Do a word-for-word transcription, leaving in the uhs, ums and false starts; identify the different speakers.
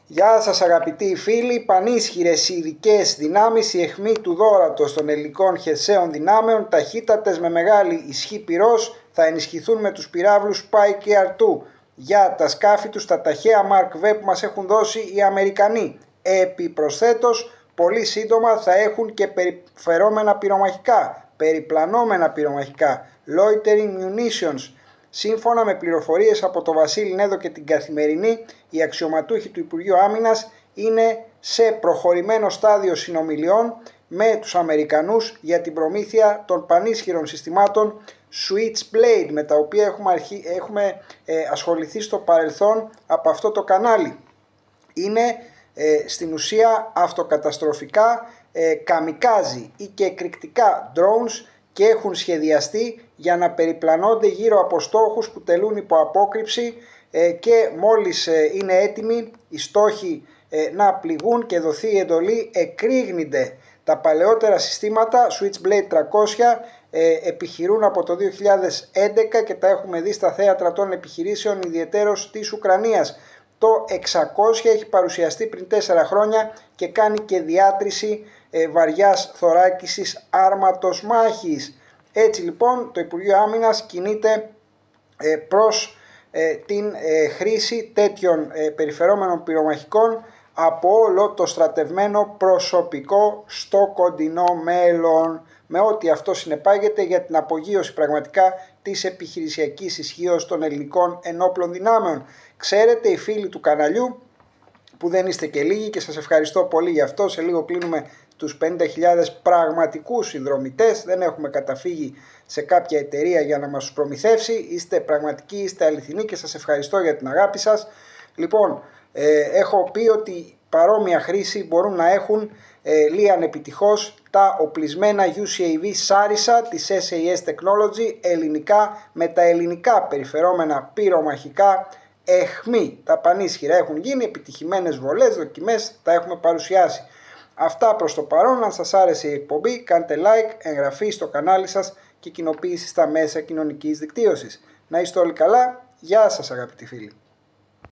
Speaker 1: Γεια σας αγαπητοί φίλοι, πανίσχυρες ειδικές δυνάμεις, η αιχμή του δώρατος των ελληνικών χερσαίων δυνάμεων, ταχύτατες με μεγάλη ισχύ πυρός, θα ενισχυθούν με τους πυράβλους Pike αρ δύο για τα σκάφη τους, τα ταχαία Mark βι που μας έχουν δώσει οι Αμερικανοί. Επιπροσθέτως, πολύ σύντομα θα έχουν και περιφερόμενα πυρομαχικά, περιπλανόμενα πυρομαχικά, loitering munitions. Σύμφωνα με πληροφορίες από τον Βασίλη Νέδο και την Καθημερινή, οι αξιωματούχοι του Υπουργείου Άμυνας είναι σε προχωρημένο στάδιο συνομιλιών με τους Αμερικανούς για την προμήθεια των πανίσχυρων συστημάτων Switchblade, με τα οποία έχουμε, αρχί... έχουμε ε, ασχοληθεί στο παρελθόν από αυτό το κανάλι. Είναι ε, στην ουσία αυτοκαταστροφικά ε, καμικάζι ή και εκρηκτικά drones και έχουν σχεδιαστεί για να περιπλανώνται γύρω από στόχους που τελούν υπό απόκρυψη ε, και μόλις ε, είναι έτοιμοι οι στόχοι ε, να πληγούν και δοθεί η εντολή, εκρήγνεται. Τα παλαιότερα συστήματα Switchblade τριακόσια ε, επιχειρούν από το δύο χιλιάδες έντεκα και τα έχουμε δει στα θέατρα των επιχειρήσεων, ιδιαιτέρως της Ουκρανίας. Το εξακόσια έχει παρουσιαστεί πριν τέσσερα χρόνια και κάνει και διάτρηση ε, βαριάς θωράκισης άρματος μάχης. Έτσι λοιπόν το Υπουργείο Άμυνας κινείται ε, προς ε, την ε, χρήση τέτοιων ε, περιφερόμενων πυρομαχικών από όλο το στρατευμένο προσωπικό στο κοντινό μέλλον, με ό,τι αυτό συνεπάγεται για την απογείωση πραγματικά της επιχειρησιακής ισχύως των ελληνικών ενόπλων δυνάμεων. Ξέρετε, οι φίλοι του καναλιού, που δεν είστε και λίγοι και σας ευχαριστώ πολύ γι' αυτό, σε λίγο κλείνουμε τους πενήντα χιλιάδες πραγματικούς συνδρομητές, δεν έχουμε καταφύγει σε κάποια εταιρεία για να μας τους προμηθεύσει, είστε πραγματικοί, είστε αληθινοί και σας ευχαριστώ για την αγάπη σας. Λοιπόν, ε, έχω πει ότι παρόμοια χρήση μπορούν να έχουν ε, λίαν επιτυχώς τα οπλισμένα γιου σι έι βι Sarissa της ες έι ες Technology, ελληνικά, με τα ελληνικά περιφερόμενα πυρομαχικά αιχμή. Τα πανίσχυρα έχουν γίνει, επιτυχημένες βολές, δοκιμές, τα έχουμε παρουσιάσει. Αυτά προς το παρόν. Αν σας άρεσε η εκπομπή, κάντε like, εγγραφή στο κανάλι σας και κοινοποίηση στα μέσα κοινωνικής δικτύωσης. Να είστε όλοι καλά. Γεια σας αγαπητοί φίλοι.